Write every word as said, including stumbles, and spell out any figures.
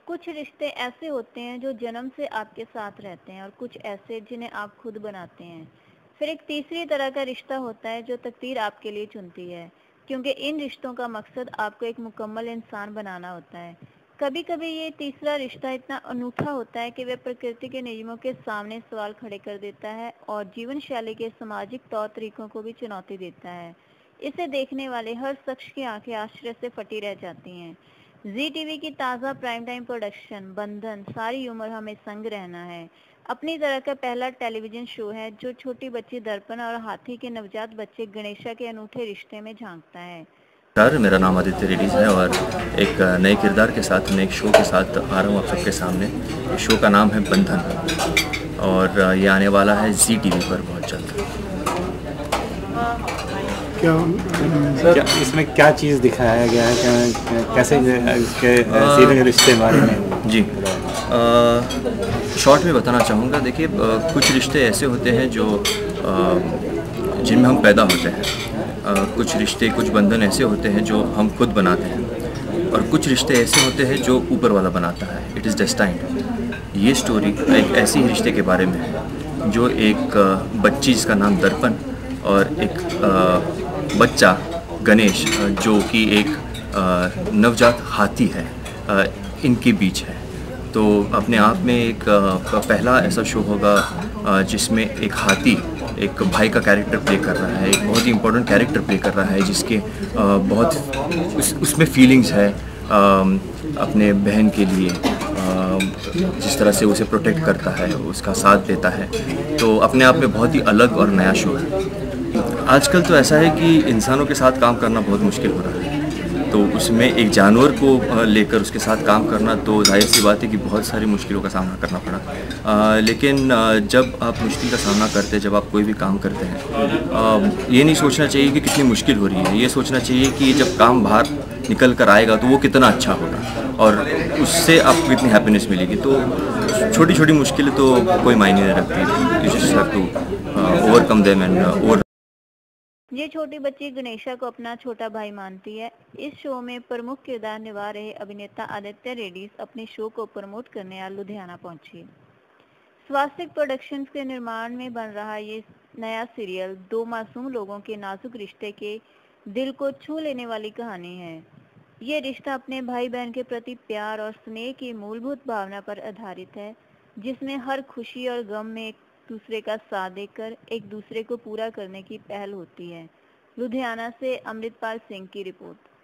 कुछ रिश्ते ऐसे होते हैं जो जन्म से आपके साथ रहते हैं और कुछ ऐसे जिन्हें आप खुद बनाते हैं। फिर एक तीसरी तरह का रिश्ता होता है जो तकदीर आपके लिए चुनती है, क्योंकि इन रिश्तों का मकसद आपको एक मुकम्मल इंसान बनाना होता है। कभी कभी ये तीसरा रिश्ता इतना अनूठा होता है कि वह प्रकृति के नियमों के सामने सवाल खड़े कर देता है और जीवन शैली के सामाजिक तौर तरीकों को भी चुनौती देता है। इसे देखने वाले हर शख्स की आंखें आश्चर्य से फटी रह जाती हैं। जी टीवी की ताज़ा प्राइम टाइम प्रोडक्शन बंधन सारी उम्र हमें संग रहना है अपनी तरह का पहला टेलीविजन शो है जो छोटी बच्ची दर्पण और हाथी के नवजात बच्चे गणेशा के अनूठे रिश्ते में झांकता है। सर, मेरा नाम आदित्य रेडिज है और एक नए किरदार के साथ नए शो के साथ आ रहा हूँ आप सबके सामने। इस शो का नाम है बंधन और ये आने वाला है जी टीवी पर बहुत जल्द। क्या क्या इसमें क्या चीज़ दिखाया गया है, क्या कैसे इसके सीधे रिश्ते बारे में? जी शॉर्ट में बताना चाहूँगा। देखिए, कुछ रिश्ते ऐसे होते हैं जो जिनमें हम पैदा होते हैं, कुछ रिश्ते कुछ बंधन ऐसे होते हैं जो हम खुद बनाते हैं और कुछ रिश्ते ऐसे होते हैं जो ऊपर वाला बनाता है। It is destined. ये स्टोरी एक ऐसी ही रिश्ते के बारे में है जो एक बच्ची जिसका नाम दर्पण और एक बच्चा गणेश जो कि एक नवजात हाथी है, इनके बीच है। तो अपने आप में एक पहला ऐसा शो होगा जिसमें एक हाथी एक भाई का कैरेक्टर प्ले कर रहा है, एक बहुत ही इम्पोर्टेंट कैरेक्टर प्ले कर रहा है जिसके बहुत उस उसमें फीलिंग्स है अपने बहन के लिए, जिस तरह से उसे प्रोटेक्ट करता है, उसका साथ देता है। तो अपने आप में बहुत ही अलग और नया शो है। आजकल तो ऐसा है कि इंसानों के साथ काम करना बहुत मुश्किल हो रहा है, तो उसमें एक जानवर को लेकर उसके साथ काम करना तो जाहिर सी बात है कि बहुत सारी मुश्किलों का सामना करना पड़ा। आ, लेकिन जब आप मुश्किल का सामना करते हैं, जब आप कोई भी काम करते हैं, आ, ये नहीं सोचना चाहिए कि कितनी मुश्किल हो रही है, ये सोचना चाहिए कि जब काम बाहर निकल कर आएगा तो वो कितना अच्छा होगा और उससे आपको कितनी हैप्पीनेस मिलेगी। तो छोटी छोटी मुश्किलें तो कोई मायने नहीं रखती। You just have to overcome them and over. ये छोटी बच्ची गणेशा को अपना छोटा भाई मानती है। इस शो में प्रमुख किरदार निभा रहे अभिनेता आदित्य रेडिज अपने शो को प्रमोट करने आज लुधियाना पहुंचे। स्वास्तिक प्रोडक्शंस के निर्माण में बन रहा ये नया सीरियल दो मासूम लोगों के नाजुक रिश्ते के दिल को छू लेने वाली कहानी है। ये रिश्ता अपने भाई बहन के प्रति प्यार और स्नेह की मूलभूत भावना पर आधारित है, जिसमें हर खुशी और गम में एक दूसरे का साथ देकर एक दूसरे को पूरा करने की पहल होती है। लुधियाना से अमृतपाल सिंह की रिपोर्ट।